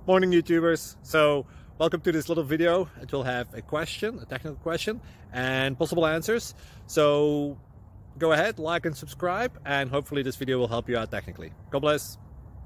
Morning YouTubers. So welcome to this little video. It will have a question, a technical question, and possible answers. So go ahead, like and subscribe, and hopefully this video will help you out technically. God bless.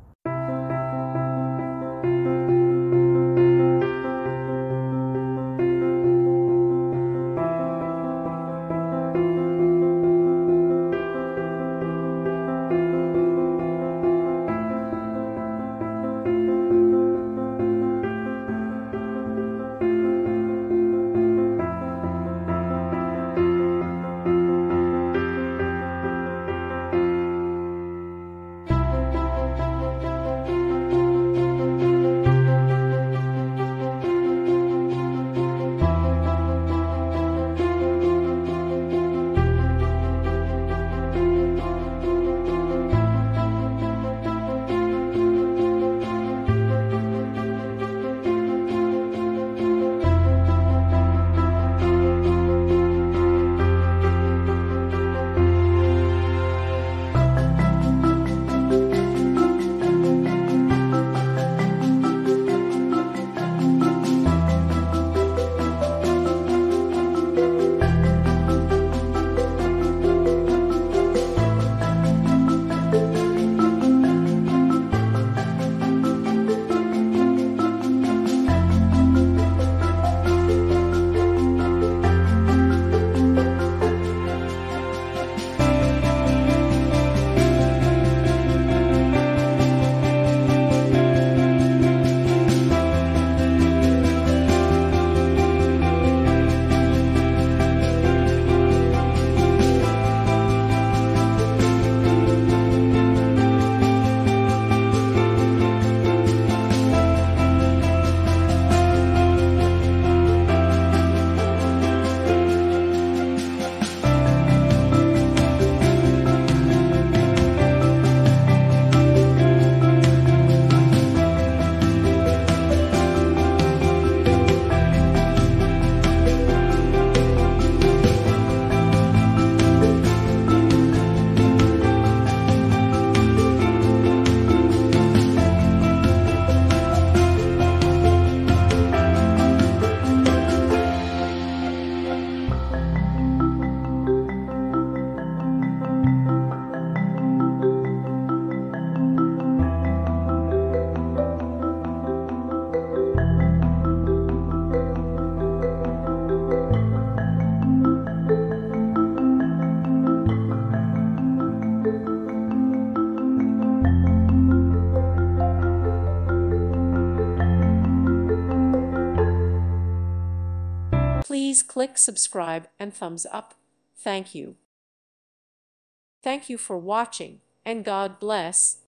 Please click subscribe and thumbs up. Thank you. Thank you for watching, and God bless.